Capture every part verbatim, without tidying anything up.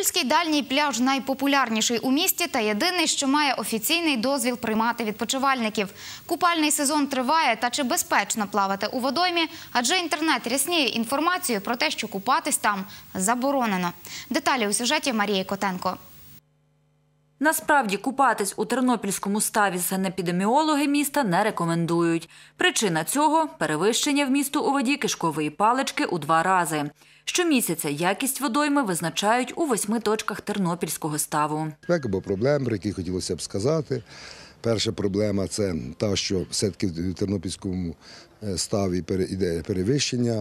Тернопільський дальній пляж найпопулярніший у місті та єдиний, що має офіційний дозвіл приймати відпочивальників. Купальний сезон триває, та чи безпечно плавати у водоймі, адже інтернет рясніє інформацією про те, що купатись там заборонено. Деталі у сюжеті Марії Котенко. Насправді, купатись у Тернопільському ставі санепідеміологи міста не рекомендують. Причина цього – перевищення вмісту у воді кишкової палички у два рази. Щомісяця якість водойми визначають у восьми точках Тернопільського ставу. Або проблем, про які хотілося б сказати. Перша проблема – це та, що все-таки в Тернопільському ставі йде перевищення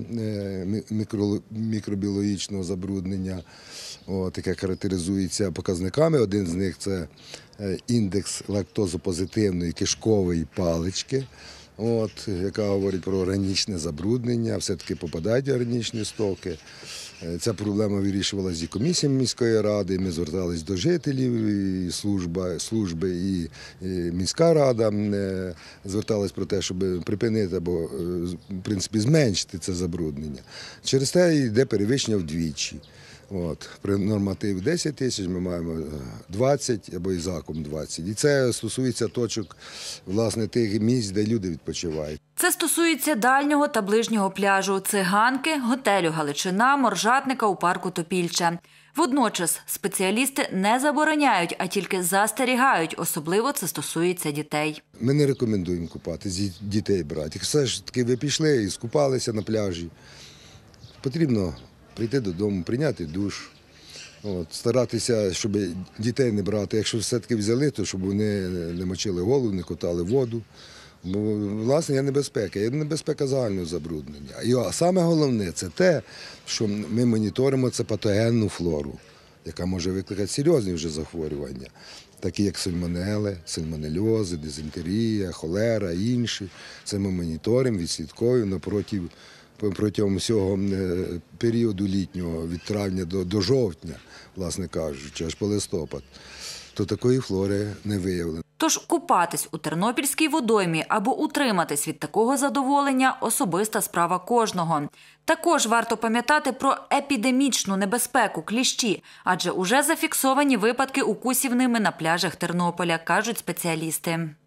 мікробіологічного забруднення, от, яке характеризується показниками. Один з них – це індекс лактозопозитивної кишкової палички, от, яка говорить про органічне забруднення, все-таки попадають органічні стоки. Ця проблема вирішувалася і комісіями міської ради, ми зверталися до жителів, і служба, служби, і, і міська рада зверталися про те, щоб припинити або, в принципі, зменшити це забруднення. Через те йде перевищення вдвічі. От, при нормативі десять тисяч ми маємо двадцять або і заком двадцять. І це стосується точок, власне, тих місць, де люди відпочивають. Це стосується дальнього та ближнього пляжу, Циганки, готелю «Галичина», Моржатника у парку «Топільче». Водночас спеціалісти не забороняють, а тільки застерігають, особливо це стосується дітей. Ми не рекомендуємо купатися, дітей брати. Все ж таки ви пішли і скупалися на пляжі. Потрібно прийти додому, прийняти душ, от, старатися, щоб дітей не брати. Якщо все-таки взяли, то щоб вони не мочили голову, не котали воду. Бо, власне, є небезпека, є небезпека загального забруднення. І а саме головне – це те, що ми моніторимо це патогенну флору, яка може викликати серйозні вже захворювання, такі як сальмонели, сальмонельози, дизентерія, холера і інші. Це ми моніторимо, відслідковуємо напроти протягом всього періоду літнього, від травня до, до жовтня, власне кажучи, аж по листопад, то такої флори не виявлено. Тож купатись у Тернопільській водоймі або утриматись від такого задоволення – особиста справа кожного. Також варто пам'ятати про епідемічну небезпеку кліщі, адже уже зафіксовані випадки укусів ними на пляжах Тернополя, кажуть спеціалісти.